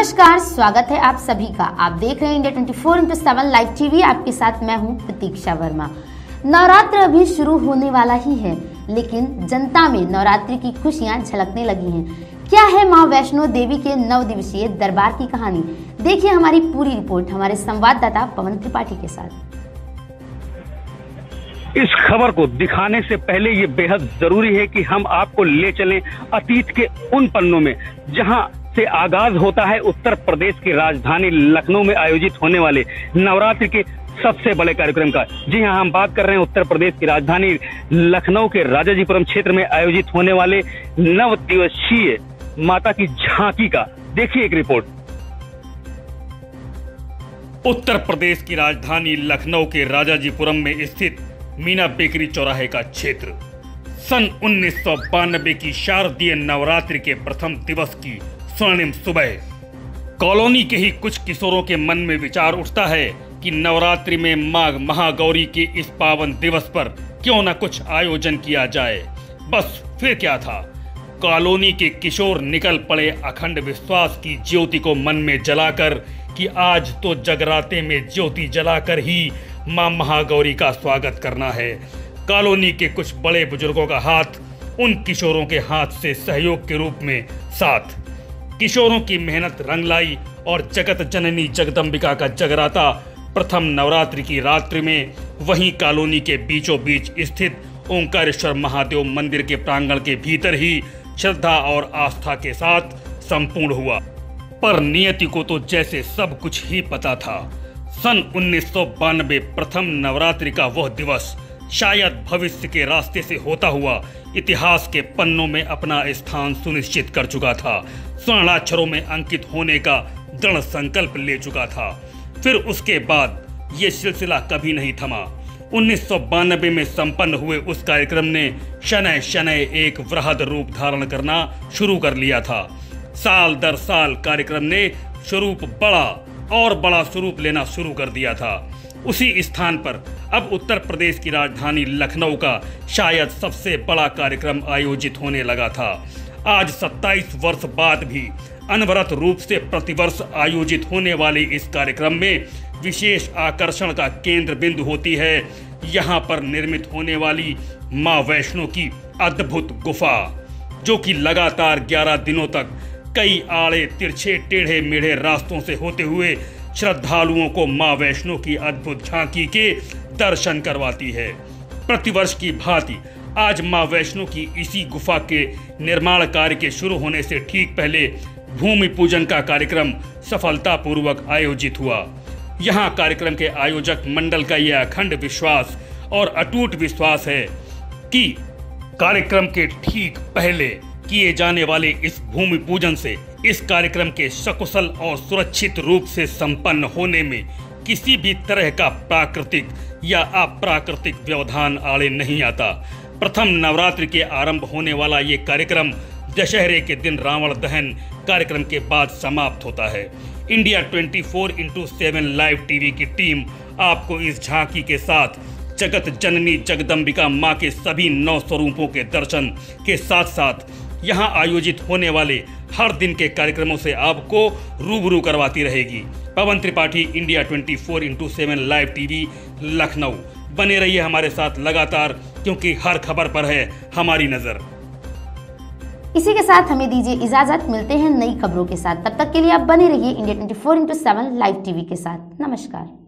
नमस्कार, स्वागत है आप सभी का। आप देख रहे हैं इंडिया 24/7 लाइव टीवी। आपके साथ मैं हूं प्रतीक्षा वर्मा। नवरात्र अभी शुरू होने वाला ही है, लेकिन जनता में नवरात्रि की खुशियां झलकने लगी हैं। क्या है मां वैष्णो देवी के 9 दिवसीय दरबार की कहानी? देखिए हमारी पूरी रिपोर्ट हमारे संवाददाता पवन त्रिपाठी के साथ। इस खबर को दिखाने से पहले ये बेहद जरूरी है कि हम आपको ले चलें अतीत के उन पन्नों में जहां से आगाज होता है उत्तर प्रदेश की राजधानी लखनऊ में आयोजित होने वाले नवरात्रि के सबसे बड़े कार्यक्रम का। जी हां, हम बात कर रहे हैं उत्तर प्रदेश की राजधानी लखनऊ के राजाजीपुरम क्षेत्र में आयोजित होने वाले 9 दिवसीय माता की झांकी का। देखिए एक रिपोर्ट। उत्तर प्रदेश की राजधानी लखनऊ के राजाजीपुरम में स्थित मीना बेकरी चौराहे का क्षेत्र सन 1992 की शारदीय नवरात्रि के प्रथम दिवस की स्वर्णिम सुबह। कॉलोनी के ही कुछ किशोरों के मन में विचार उठता है कि नवरात्रि में मां महागौरी के इस पावन दिवस पर क्यों न कुछ आयोजन किया जाए। बस फिर क्या था, कॉलोनी के किशोर निकल पड़े अखंड विश्वास की ज्योति को मन में जलाकर कि आज तो जगराते में ज्योति जलाकर ही मां महागौरी का स्वागत करना है। कॉलोनी के कुछ बड़े बुजुर्गों का हाथ उन किशोरों के हाथ से सहयोग के रूप में साथ। किशोरों की मेहनत रंग लाई और जगत जननी जगदम्बिका का जगराता प्रथम नवरात्रि की रात्रि में वहीं कॉलोनी के बीचों बीच स्थित ओंकारेश्वर महादेव मंदिर के प्रांगण के भीतर ही श्रद्धा और आस्था के साथ संपूर्ण हुआ। पर नियति को तो जैसे सब कुछ ही पता था। सन 1992 प्रथम नवरात्रि का वह दिवस शायद भविष्य के रास्ते से होता हुआ इतिहास के पन्नों में अपना स्थान सुनिश्चित कर चुका था, स्वर्णाक्षरों में अंकित होने का दृढ़ संकल्प ले चुका था। फिर उसके बाद ये सिलसिला कभी नहीं थमा। 1992 में संपन्न हुए उस कार्यक्रम ने शनय शनय एक वृहद रूप धारण करना शुरू कर लिया था। साल दर साल कार्यक्रम ने स्वरूप बड़ा स्वरूप लेना शुरू कर दिया था। उसी स्थान पर अब उत्तर प्रदेश की राजधानी लखनऊ का शायद सबसे बड़ा कार्यक्रम आयोजित होने लगा था। आज 27 वर्ष बाद भी अनवरत रूप से प्रतिवर्ष आयोजित होने वाले इस कार्यक्रम में विशेष आकर्षण का केंद्र बिंदु होती है यहाँ पर निर्मित होने वाली मां वैष्णो की अद्भुत गुफा, जो कि लगातार 11 दिनों तक कई आड़े तिरछे टेढ़े मेढ़े रास्तों से होते हुए श्रद्धालुओं को मां वैष्णो की अद्भुत झांकी के दर्शन करवाती है। प्रतिवर्ष की भांति आज मां वैष्णो की इसी गुफा के निर्माण कार्य के शुरू होने से ठीक पहले भूमि पूजन का कार्यक्रम सफलतापूर्वक आयोजित हुआ। यहाँ कार्यक्रम के आयोजक मंडल का यह अखंड विश्वास और अटूट विश्वास है कि कार्यक्रम के ठीक पहले किए जाने वाले इस भूमि पूजन से इस कार्यक्रम के सकुशल और सुरक्षित रूप से संपन्न होने में किसी भी तरह का प्राकृतिक या अप्राकृतिक व्यवधान आड़े नहीं आता। प्रथम नवरात्रि के आरंभ होने वाला ये कार्यक्रम दशहरे के दिन रावण दहन कार्यक्रम के बाद समाप्त होता है। इंडिया 24/7 लाइव टीवी की टीम आपको इस झांकी के साथ जगत जननी जगदम्बिका मां के सभी 9 स्वरूपों के दर्शन के साथ साथ यहाँ आयोजित होने वाले हर दिन के कार्यक्रमों से आपको रूबरू करवाती रहेगी। Pawan Tripathi, India 24/7 live TV, Lucknow. बने रहिए हमारे साथ लगातार, क्योंकि हर खबर पर है हमारी नजर। इसी के साथ हमें दीजिए इजाजत, मिलते हैं नई खबरों के साथ। तब तक के लिए आप बने रहिए इंडिया 24/7 लाइव टीवी के साथ। नमस्कार।